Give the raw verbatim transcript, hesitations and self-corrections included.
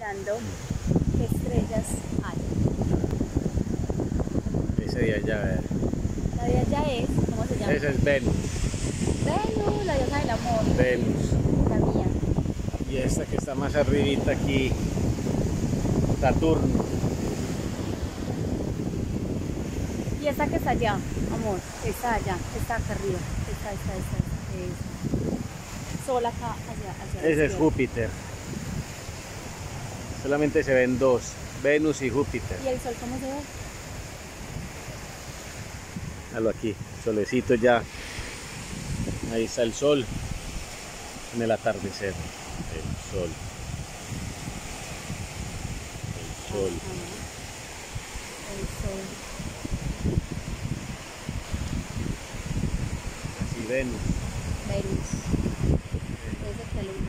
mirando qué estrellas hay. Ese de allá, vea. La de allá es, ¿cómo se llama? Ese es Venus. Venus, la diosa del amor. Venus. La mía. Y esta que está más arribita aquí, Saturno. Y esta que está allá, amor, está allá, está acá arriba. Esta, esta, esta, esta, esta. Sol acá, hacia, hacia la Ese es izquierda. Júpiter. Solamente se ven dos, Venus y Júpiter. ¿Y el sol cómo se ve? Míralo aquí, solecito ya. Ahí está el sol en el atardecer. El sol. El sol. Ajá. El sol. Así Venus. Venus. Ese que le